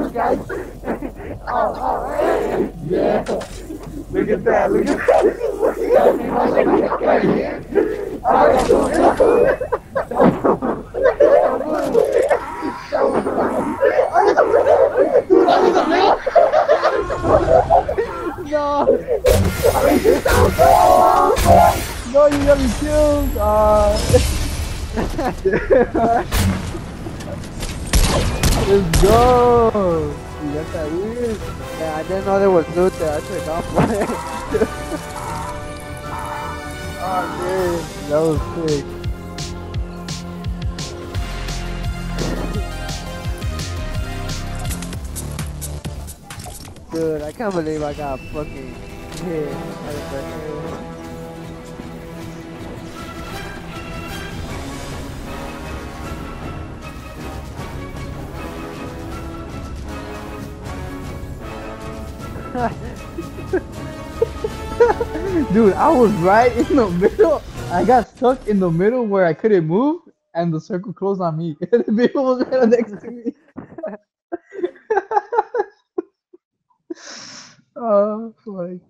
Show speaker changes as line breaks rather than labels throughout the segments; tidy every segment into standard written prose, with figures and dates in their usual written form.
guys. Oh, yeah. Look at that. Look at that. Look at that. I got
No! No, you got me killed! Let's go! You got that weird?
Yeah, I didn't know there was loot there. I should have gone for it.
Oh, man. That was sick.
Dude, I can't believe I got fucking hit out of the head.
Dude, I was right in the middle. I got stuck in the middle where I couldn't move, and the circle closed on me. And the vehicle was right next to me. Oh, like.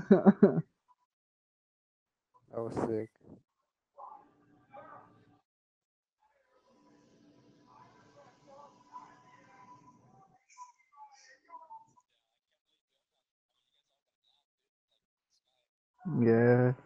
That was sick.
Yeah.